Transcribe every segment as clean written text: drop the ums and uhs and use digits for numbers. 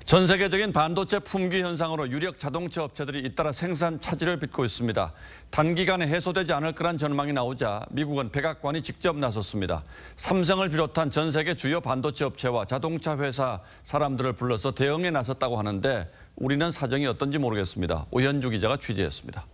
전 세계적인 반도체 품귀 현상으로 유력 자동차 업체들이 잇따라 생산 차질을 빚고 있습니다. 단기간에 해소되지 않을 거란 전망이 나오자 미국은 백악관이 직접 나섰습니다. 삼성을 비롯한 전 세계 주요 반도체 업체와 자동차 회사 사람들을 불러서 대응에 나섰다고 하는데 우리는 사정이 어떤지 모르겠습니다. 오현주 기자가 취재했습니다.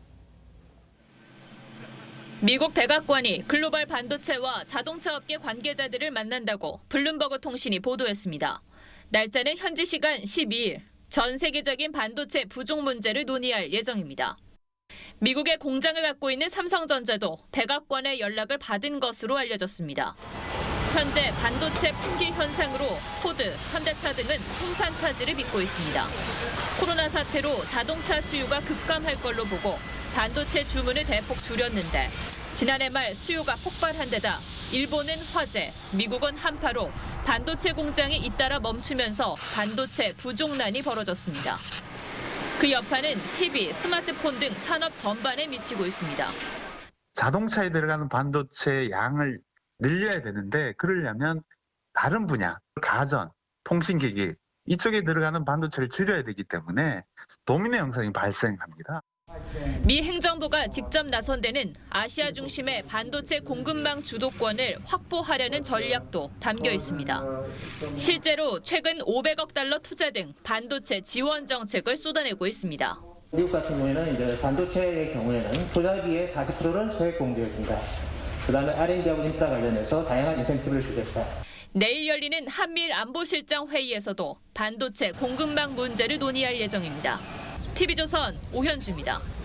미국 백악관이 글로벌 반도체와 자동차 업계 관계자들을 만난다고 블룸버그 통신이 보도했습니다. 날짜는 현지 시간 12일, 전 세계적인 반도체 부족 문제를 논의할 예정입니다. 미국에 공장을 갖고 있는 삼성전자도 백악관의 연락을 받은 것으로 알려졌습니다. 현재 반도체 품귀 현상으로 포드, 현대차 등은 생산 차질을 빚고 있습니다. 코로나 사태로 자동차 수요가 급감할 걸로 보고 반도체 주문을 대폭 줄였는데 지난해 말 수요가 폭발한 데다 일본은 화재, 미국은 한파로 반도체 공장이 잇따라 멈추면서 반도체 부족난이 벌어졌습니다. 그 여파는 TV, 스마트폰 등 산업 전반에 미치고 있습니다. 자동차에 들어가는 반도체 양을 늘려야 되는데 그러려면 다른 분야, 가전, 통신기기 이쪽에 들어가는 반도체를 줄여야 되기 때문에 도미노 현상이 발생합니다. 미 행정부가 직접 나선 데는 아시아 중심의 반도체 공급망 주도권을 확보하려는 전략도 담겨 있습니다. 실제로 최근 500억 달러 투자 등 반도체 지원 정책을 쏟아내고 있습니다. 미국 같은 경우에는 이제 반도체의 경우에는 투자비의 40%를 소액 공제해준다. 그다음에 R&D하고 인프라 관련해서 다양한 인센티브를 주겠다. 내일 열리는 한미일 안보실장 회의에서도 반도체 공급망 문제를 논의할 예정입니다. TV조선 오현주입니다.